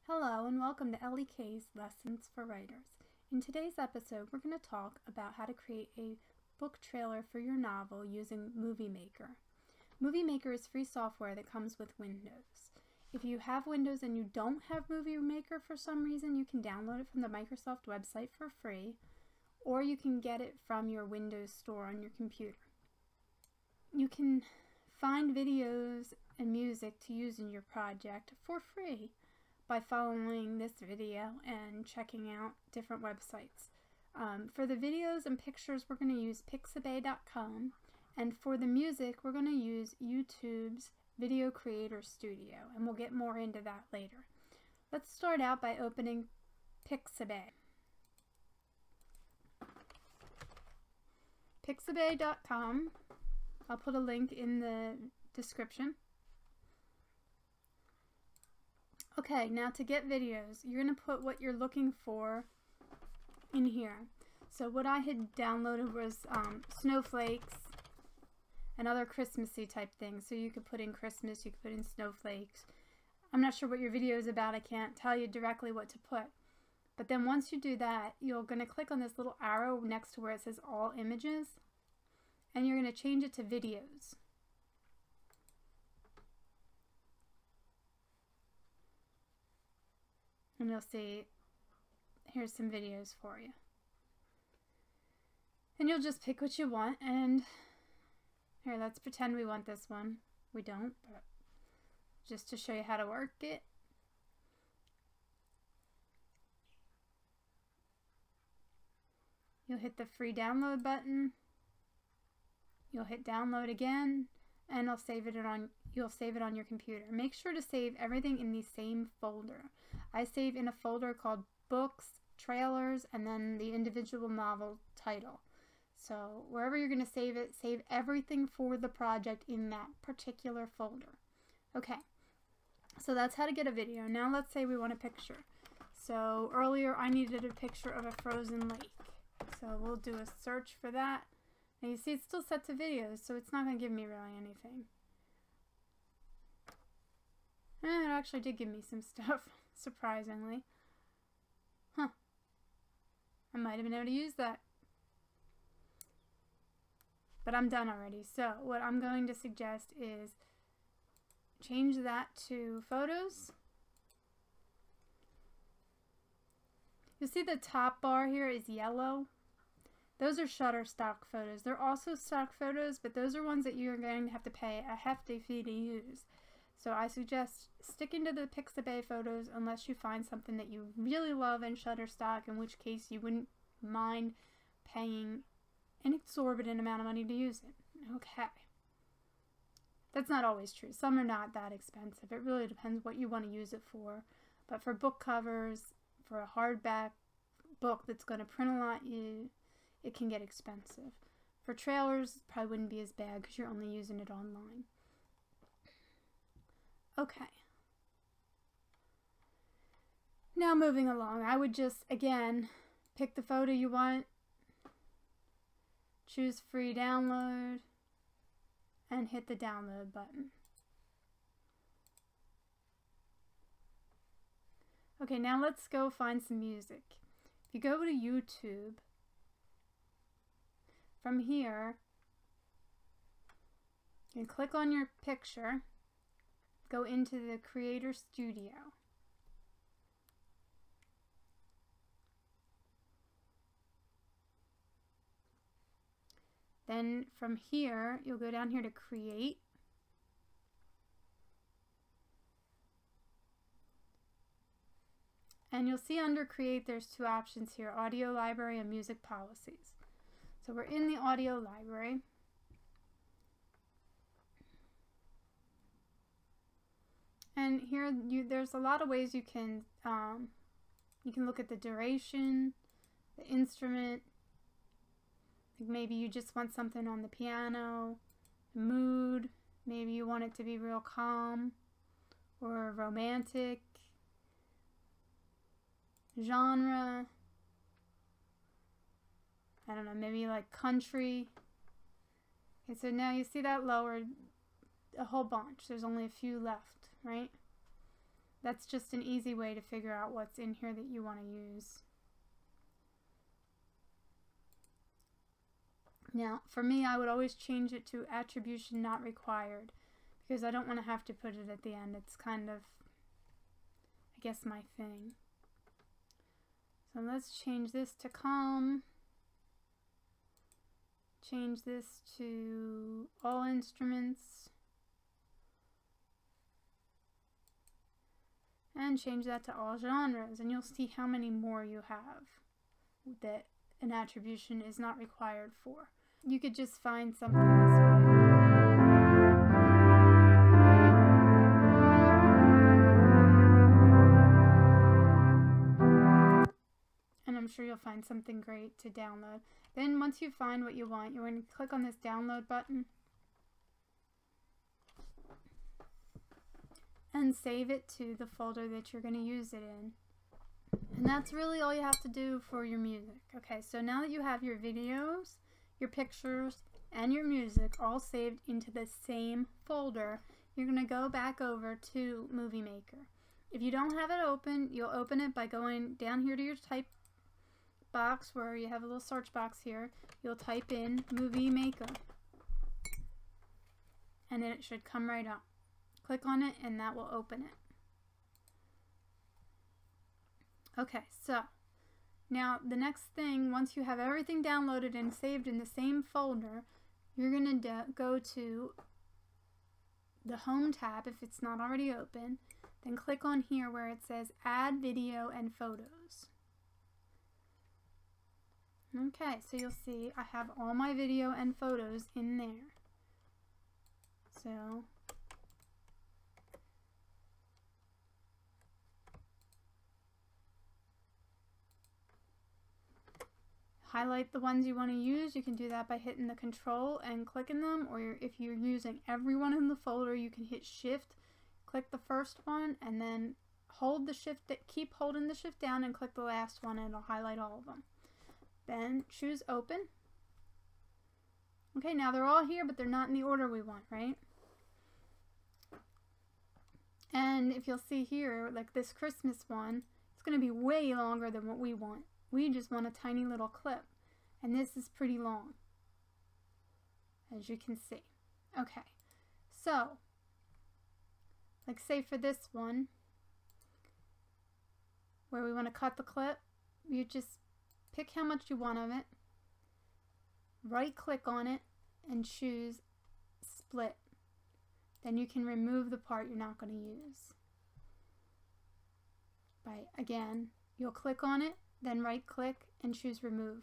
Hello and welcome to Ellie Kay's Lessons for Writers. In today's episode, we're going to talk about how to create a book trailer for your novel using Movie Maker. Movie Maker is free software that comes with Windows. If you have Windows and you don't have Movie Maker for some reason, you can download it from the Microsoft website for free, or you can get it from your Windows store on your computer. You can find videos and music to use in your project for free by following this video and checking out different websites. For the videos and pictures, we're going to use Pixabay.com, and for the music, we're going to use YouTube's Video Creator Studio, and we'll get more into that later. Let's start out by opening Pixabay. Pixabay.com. I'll put a link in the description. Okay, now to get videos, you're going to put what you're looking for in here. So what I had downloaded was snowflakes and other Christmassy type things. So you could put in Christmas, you could put in snowflakes. I'm not sure what your video is about. I can't tell you directly what to put. But then once you do that, you're going to click on this little arrow next to where it says All Images, and you're going to change it to Videos. And you'll see, here's some videos for you. And you'll just pick what you want, and here, let's pretend we want this one. We don't, but just to show you how to work it. You'll hit the free download button. You'll hit download again, and you'll save it on your computer. Make sure to save everything in the same folder. I save in a folder called Books, Trailers, and then the individual novel title. So wherever you're going to save it, save everything for the project in that particular folder. Okay, so that's how to get a video. Now let's say we want a picture. So earlier I needed a picture of a frozen lake. So we'll do a search for that. And you see it's still set to videos, so it's not going to give me really anything. It actually did give me some stuff, surprisingly. Huh. I might have been able to use that. But I'm done already. So what I'm going to suggest is change that to photos. You'll see the top bar here is yellow. Those are Shutterstock photos. They're also stock photos, but those are ones that you're going to have to pay a hefty fee to use. So I suggest sticking to the Pixabay photos unless you find something that you really love in Shutterstock, in which case you wouldn't mind paying an exorbitant amount of money to use it. Okay. That's not always true. Some are not that expensive. It really depends what you want to use it for. But for book covers, for a hardback book that's going to print a lot, it can get expensive. For trailers, it probably wouldn't be as bad because you're only using it online. Okay. Now moving along, I would just, again, pick the photo you want, choose free download, and hit the download button. Okay, now let's go find some music. If you go to YouTube, from here, you can click on your picture, go into the Creator Studio. Then from here, you'll go down here to Create. And you'll see under Create, there's two options here, Audio Library and Music Policies. So we're in the Audio Library. And here, there's a lot of ways you can look at the duration, the instrument. Maybe you just want something on the piano, mood. Maybe you want it to be real calm or romantic. Genre. I don't know, maybe like country. Okay, so now you see that lowered a whole bunch. There's only a few left, right? That's just an easy way to figure out what's in here that you want to use. Now, for me, I would always change it to attribution not required, because I don't want to have to put it at the end. It's kind of, I guess, my thing. So let's change this to calm. Change this to all instruments. And change that to all genres, and you'll see how many more you have that an attribution is not required for. You could just find something this way. And I'm sure you'll find something great to download. Then once you find what you want, you're going to click on this download button and save it to the folder that you're going to use it in. And that's really all you have to do for your music. Okay, so now that you have your videos, your pictures, and your music all saved into the same folder, you're going to go back over to Movie Maker. If you don't have it open, you'll open it by going down here to your type box where you have a little search box here. You'll type in Movie Maker, and then it should come right up. Click on it and that will open it. Okay, so now the next thing, once you have everything downloaded and saved in the same folder, you're going to go to the Home tab if it's not already open. Then click on here where it says Add Video and Photos. Okay, so you'll see I have all my video and photos in there. So highlight the ones you want to use. You can do that by hitting the control and clicking them, or if you're using everyone in the folder, you can hit shift, click the first one, and then hold the shift, keep holding the shift down and click the last one, and it'll highlight all of them. Then choose open. Okay, now they're all here, but they're not in the order we want, right? And if you'll see here, like this Christmas one, it's going to be way longer than what we want. We just want a tiny little clip, and this is pretty long, as you can see. Okay, so like say for this one where we want to cut the clip, you just pick how much you want of it, right click on it and choose split. Then you can remove the part you're not going to use. Again, you'll click on it, then right click and choose remove.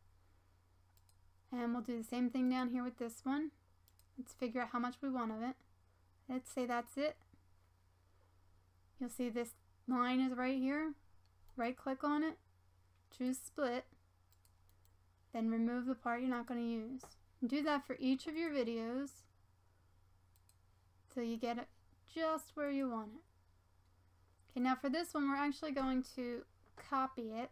And we'll do the same thing down here with this one. Let's figure out how much we want of it. Let's say that's it. You'll see this line is right here. Right click on it, choose split, then remove the part you're not going to use. And do that for each of your videos till you get it just where you want it. Okay, now for this one, we're actually going to copy it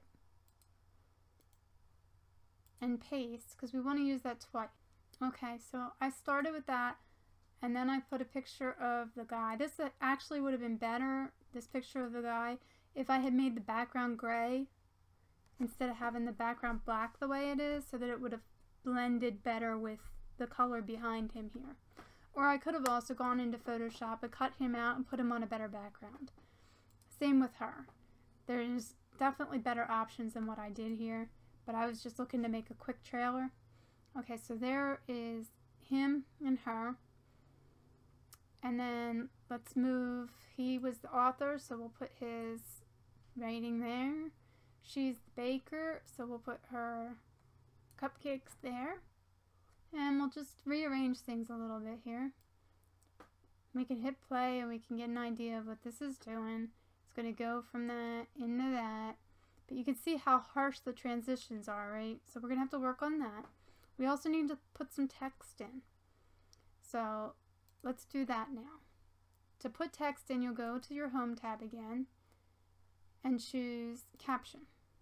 and paste because we want to use that twice. Okay, so I started with that, and then I put a picture of the guy. This actually would have been better, this picture of the guy, if I had made the background gray instead of having the background black the way it is, so that it would have blended better with the color behind him here. Or I could have also gone into Photoshop and cut him out and put him on a better background. Same with her. There's definitely better options than what I did here, but I was just looking to make a quick trailer. Okay, so there is him and her. And then let's move, he was the author, so we'll put his rating there. She's the baker, so we'll put her cupcakes there. And we'll just rearrange things a little bit here. We can hit play and we can get an idea of what this is doing. It's going to go from that into that. But you can see how harsh the transitions are, right? So we're going to have to work on that. We also need to put some text in. So let's do that now. To put text in, you'll go to your Home tab again and choose Caption.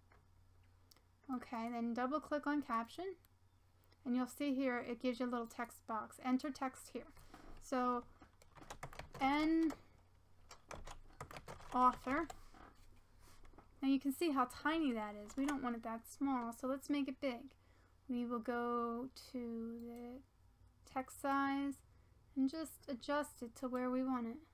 Okay, then double click on Caption, and you'll see here it gives you a little text box. Enter text here. So N author. Now you can see how tiny that is. We don't want it that small, so let's make it big. We will go to the text size and just adjust it to where we want it.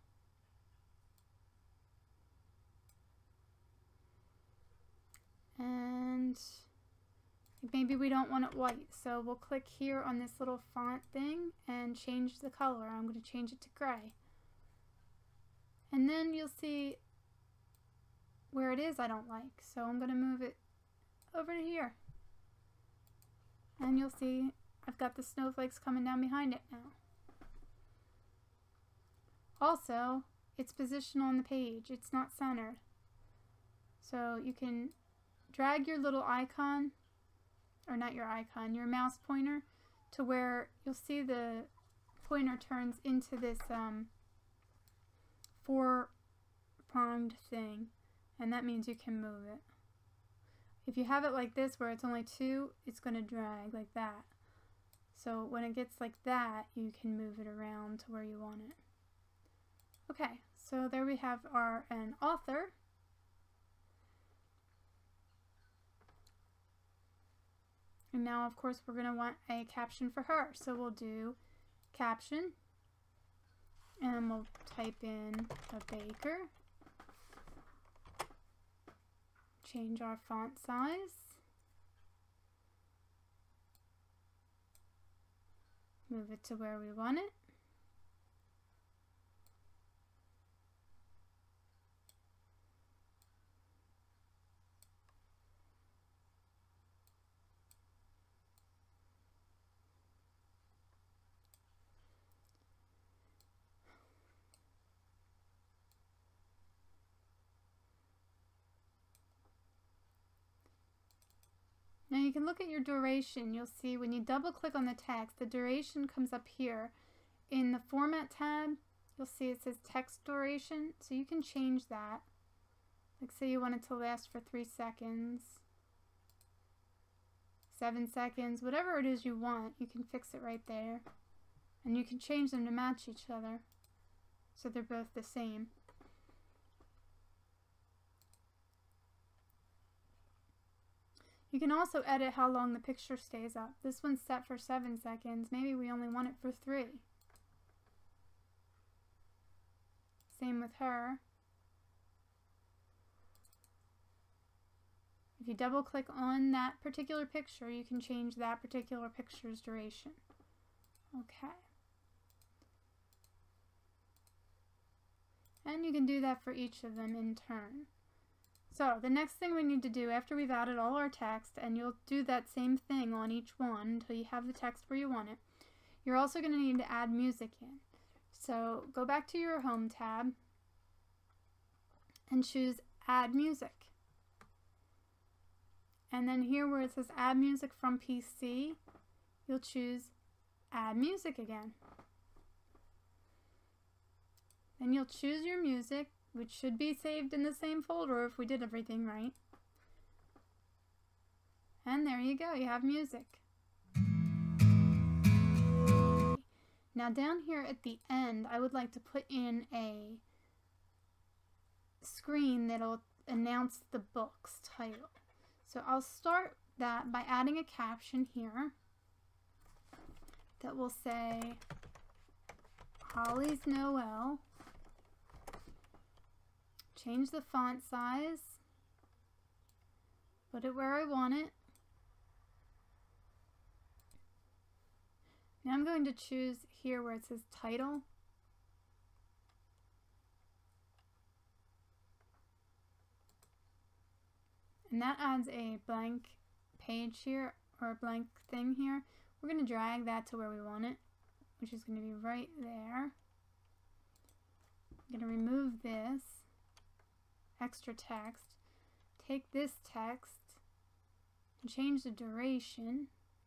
And maybe we don't want it white, so we'll click here on this little font thing and change the color. I'm going to change it to gray. And then you'll see where it is I don't like, so I'm going to move it over to here. And you'll see I've got the snowflakes coming down behind it now. Also, its position on the page, it's not centered. So you can drag your little icon, or not your icon, your mouse pointer, to where you'll see the pointer turns into this four-pronged thing, and that means you can move it. If you have it like this where it's only two, it's going to drag like that. So when it gets like that, you can move it around to where you want it. Okay, so there we have an author. And now, of course, we're going to want a caption for her. So we'll do caption, and we'll type in a baker. Change our font size. Move it to where we want it. Now you can look at your duration. You'll see when you double click on the text, the duration comes up here. In the Format tab, you'll see it says text duration, so you can change that. Like say you want it to last for 3 seconds, 7 seconds, whatever it is you want, you can fix it right there. And you can change them to match each other, so they're both the same. You can also edit how long the picture stays up. This one's set for 7 seconds. Maybe we only want it for 3. Same with her. If you double click on that particular picture, you can change that particular picture's duration. Okay. And you can do that for each of them in turn. So the next thing we need to do after we've added all our text, and you'll do that same thing on each one until you have the text where you want it, you're also going to need to add music in. So go back to your Home tab and choose Add Music. And then here where it says Add Music from PC, you'll choose Add Music again. Then you'll choose your music, which should be saved in the same folder if we did everything right. And there you go, you have music. Now down here at the end, I would like to put in a screen that'll announce the book's title. So I'll start that by adding a caption here that will say Holly's Noel. Change the font size, put it where I want it. Now I'm going to choose here where it says title. And that adds a blank page here, or a blank thing here. We're going to drag that to where we want it, which is going to be right there. I'm going to remove this extra text, take this text and change the duration.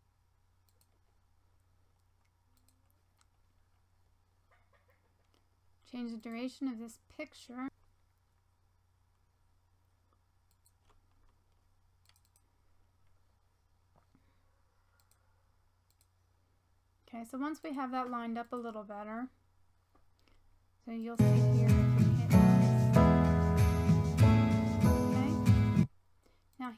Change the duration of this picture. Okay, so once we have that lined up a little better, so you'll see here if we hit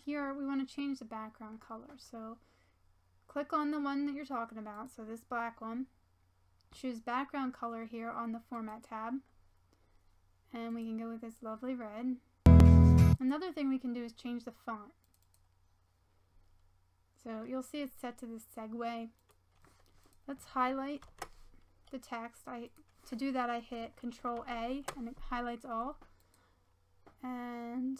here we want to change the background color. So click on the one that you're talking about, so this black one. Choose background color here on the Format tab. And we can go with this lovely red. Another thing we can do is change the font. So you'll see it's set to this segue. Let's highlight the text. To do that I hit Control A and it highlights all. And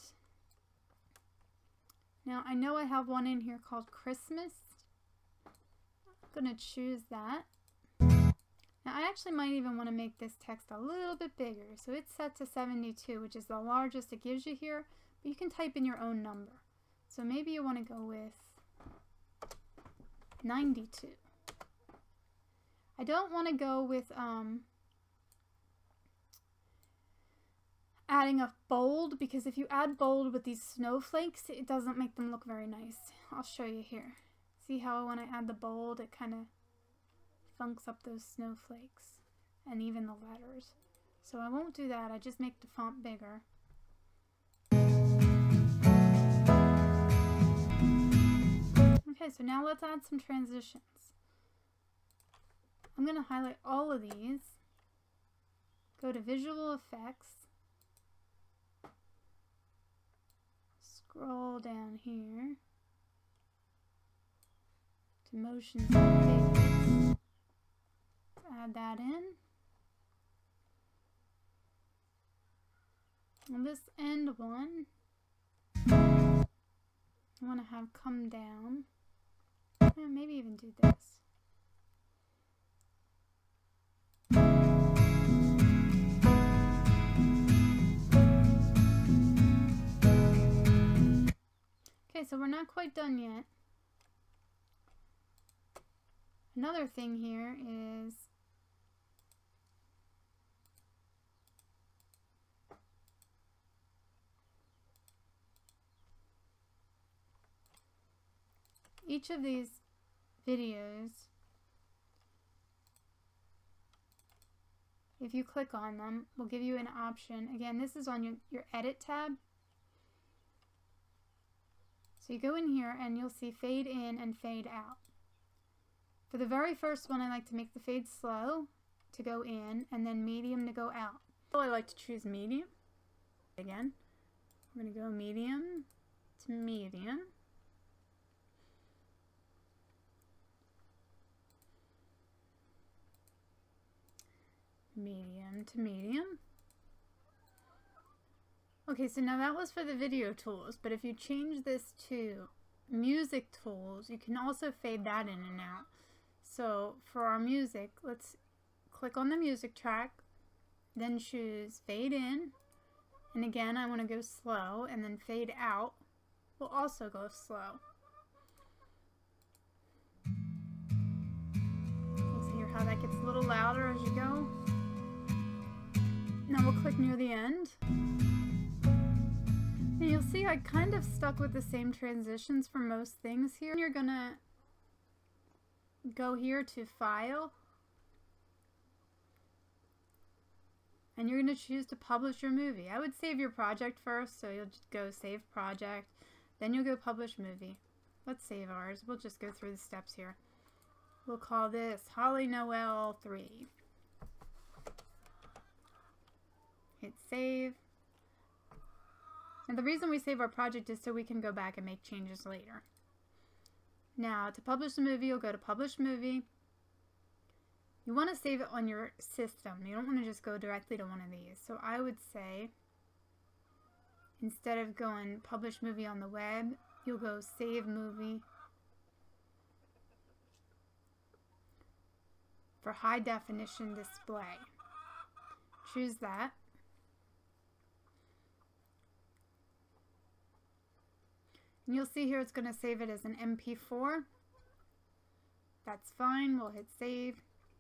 now I know I have one in here called Christmas. I'm going to choose that. Now I actually might even want to make this text a little bit bigger. So it's set to 72, which is the largest it gives you here, but you can type in your own number. So maybe you want to go with 92. I don't want to go with adding a bold, because if you add bold with these snowflakes, it doesn't make them look very nice. I'll show you here. See how when I add the bold, it kind of funks up those snowflakes and even the letters. So I won't do that. I just make the font bigger. Okay, so now let's add some transitions. I'm going to highlight all of these, go to Visual Effects, scroll down here to Motions and Fades. Add that in. And this end one, I want to have come down. And maybe even do this. Okay, so we're not quite done yet. Another thing here is each of these videos, if you click on them, will give you an option. Again, this is on your Edit tab. So you go in here and you'll see Fade In and Fade Out. For the very first one, I like to make the fade slow to go in and then medium to go out. So I like to choose medium. Again, we're going to go medium to medium. Medium to medium. Okay, so now that was for the video tools, but if you change this to music tools, you can also fade that in and out. So for our music, let's click on the music track, then choose fade in, and again I want to go slow, and then fade out will also go slow. You see here how that gets a little louder as you go. Now we'll click near the end. And you'll see I kind of stuck with the same transitions for most things here. You're gonna go here to File, and you're gonna choose to publish your movie. I would save your project first, so you'll just go Save Project, then you'll go Publish Movie. Let's save ours. We'll just go through the steps here. We'll call this Holly Noel 3. Hit Save. And the reason we save our project is so we can go back and make changes later. Now, to publish the movie, you'll go to Publish Movie. You want to save it on your system. You don't want to just go directly to one of these. So I would say, instead of going Publish Movie on the web, you'll go Save Movie for high definition display. Choose that. And you'll see here it's going to save it as an MP4. That's fine. We'll hit save.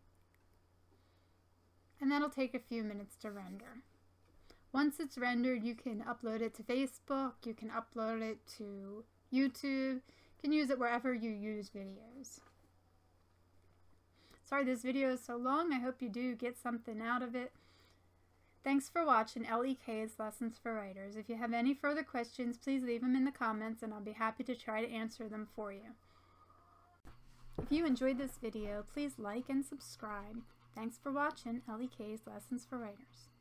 And that'll take a few minutes to render. Once it's rendered, you can upload it to Facebook. You can upload it to YouTube. You can use it wherever you use videos. Sorry this video is so long. I hope you do get something out of it. Thanks for watching LEK's Lessons for Writers. If you have any further questions, please leave them in the comments and I'll be happy to try to answer them for you. If you enjoyed this video, please like and subscribe. Thanks for watching LEK's Lessons for Writers.